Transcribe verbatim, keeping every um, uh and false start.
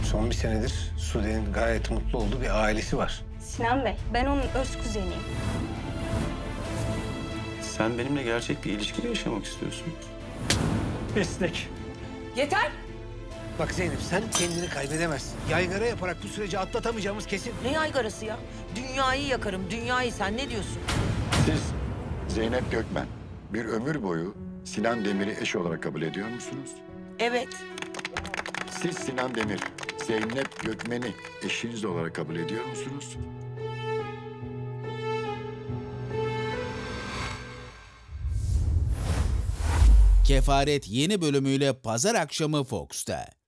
Son bir senedir Sude'nin gayet mutlu olduğu bir ailesi var. Sinan Bey, ben onun öz kuzeniyim. Sen benimle gerçek bir ilişkide yaşamak istiyorsun. Esnek. Yeter! Bak Zeynep, sen kendini kaybedemezsin. Yaygara yaparak bu süreci atlatamayacağımız kesin. Ne yaygarası ya? Dünyayı yakarım, dünyayı. Sen ne diyorsun? Siz Zeynep Gökmen bir ömür boyu Sinan Demir'i eş olarak kabul ediyor musunuz? Evet. Siz Sinan Demir, Zeynep Gökmen'i eşiniz olarak kabul ediyor musunuz? Kefaret yeni bölümüyle pazar akşamı Fox'ta.